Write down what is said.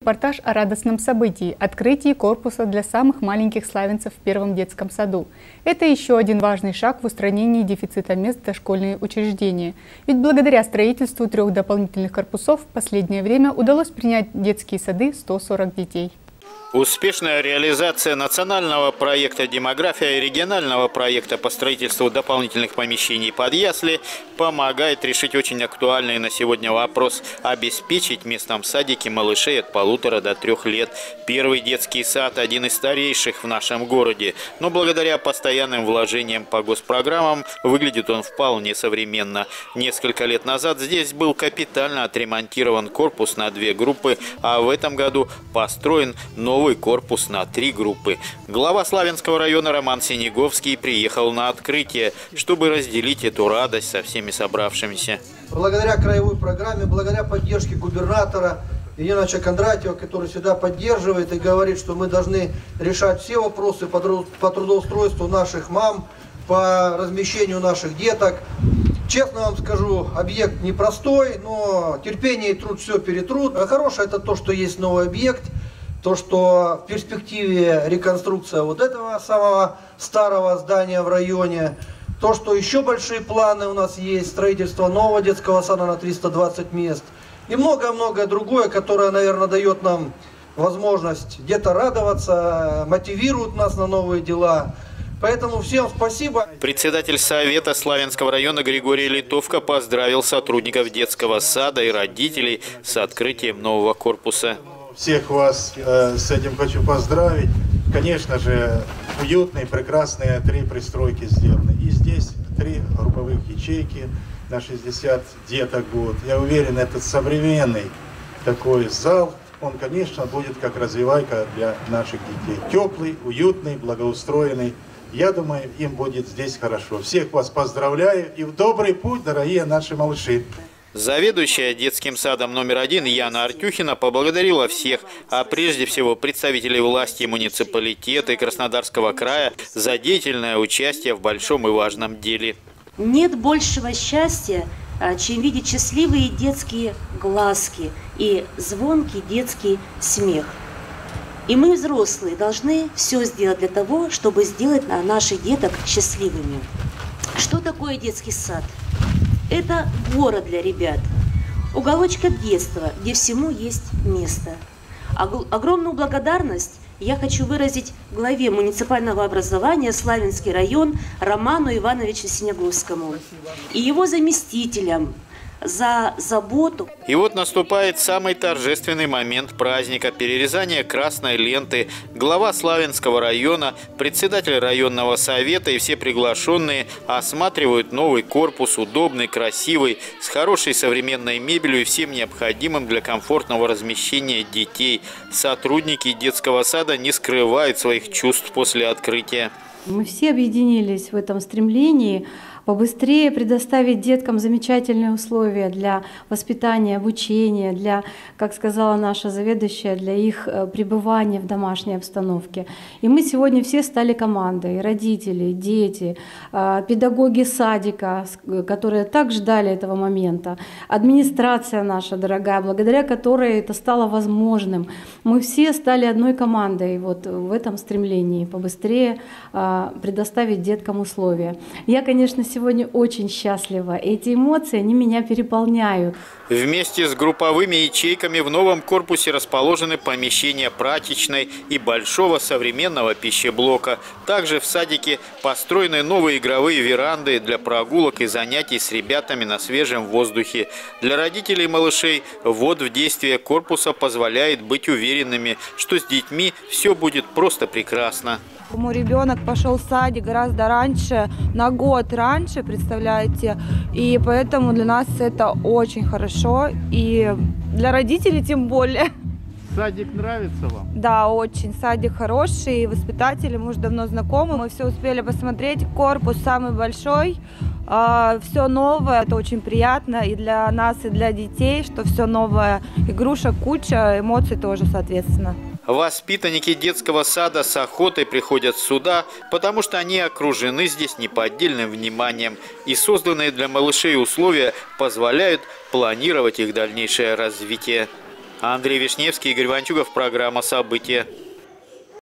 Репортаж о радостном событии – открытии корпуса для самых маленьких славянцев в первом детском саду. Это еще один важный шаг в устранении дефицита мест в дошкольные учреждения. Ведь благодаря строительству 3 дополнительных корпусов в последнее время удалось принять в детские сады 140 детей. Успешная реализация национального проекта «Демография» и регионального проекта по строительству дополнительных помещений под ясли помогает решить очень актуальный на сегодня вопрос – обеспечить в местном садике малышей от 1,5 до 3 лет. Первый детский сад – один из старейших в нашем городе, но благодаря постоянным вложениям по госпрограммам выглядит он вполне современно. Несколько лет назад здесь был капитально отремонтирован корпус на 2 группы, а в этом году построен новый корпус на 3 группы. Глава Славянского района Роман Синеговский приехал на открытие, чтобы разделить эту радость со всеми собравшимися. Благодаря краевой программе, благодаря поддержке губернатора Ильича Кондратьева, который всегда поддерживает и говорит, что мы должны решать все вопросы по трудоустройству наших мам, по размещению наших деток. Честно вам скажу, объект непростой, но терпение и труд все перетрут. А хорошее это то, что есть новый объект. То, что в перспективе реконструкция вот этого самого старого здания в районе. То, что еще большие планы у нас есть, строительство нового детского сада на 320 мест. И многое-многое другое, которое, наверное, дает нам возможность где-то радоваться, мотивирует нас на новые дела. Поэтому всем спасибо. Председатель Совета Славянского района Григорий Литовка поздравил сотрудников детского сада и родителей с открытием нового корпуса. Всех вас с этим хочу поздравить. Конечно же, уютные, прекрасные 3 пристройки сделаны. И здесь 3 групповых ячейки на 60 деток будут. Я уверен, этот современный такой зал, он, конечно, будет как развивайка для наших детей. Теплый, уютный, благоустроенный. Я думаю, им будет здесь хорошо. Всех вас поздравляю и в добрый путь, дорогие наши малыши. Заведующая детским садом номер 1 Яна Артюхина поблагодарила всех, а прежде всего представителей власти муниципалитета и Краснодарского края за деятельное участие в большом и важном деле. Нет большего счастья, чем видеть счастливые детские глазки и звонкий детский смех. И мы, взрослые, должны все сделать для того, чтобы сделать наших деток счастливыми. Что такое детский сад? Это город для ребят, уголочек детства, где всему есть место. Огромную благодарность я хочу выразить главе муниципального образования Славянский район Роману Ивановичу Синеговскому и его заместителям за заботу. И вот наступает самый торжественный момент праздника – перерезание красной ленты. Глава Славянского района, председатель районного совета и все приглашенные осматривают новый корпус, удобный, красивый, с хорошей современной мебелью и всем необходимым для комфортного размещения детей. Сотрудники детского сада не скрывают своих чувств после открытия. Мы все объединились в этом стремлении побыстрее предоставить деткам замечательные условия для воспитания, обучения, для, как сказала наша заведующая, для их пребывания в домашней обстановке. И мы сегодня все стали командой, родители, дети, педагоги садика, которые так ждали этого момента, администрация наша дорогая, благодаря которой это стало возможным. Мы все стали одной командой вот в этом стремлении побыстрее предоставить деткам условия. Я, конечно, сегодня очень счастлива. Эти эмоции, они меня переполняют. Вместе с групповыми ячейками в новом корпусе расположены помещения прачечной и большого современного пищеблока. Также в садике построены новые игровые веранды для прогулок и занятий с ребятами на свежем воздухе. Для родителей малышей ввод в действие корпуса позволяет быть уверенными, что с детьми все будет просто прекрасно. Мой ребенок пошел в садик гораздо раньше, на год раньше, представляете, и поэтому для нас это очень хорошо, и для родителей тем более. Садик нравится вам? Да, очень. Садик хороший, воспитатели, мы уже давно знакомы, мы все успели посмотреть, корпус самый большой, все новое, это очень приятно и для нас, и для детей, что все новое, игрушек куча, эмоций тоже, соответственно. Воспитанники детского сада с охотой приходят сюда, потому что они окружены здесь неподдельным вниманием, и созданные для малышей условия позволяют планировать их дальнейшее развитие. Андрей Вишневский, Игорь Ванчугов, программа «События».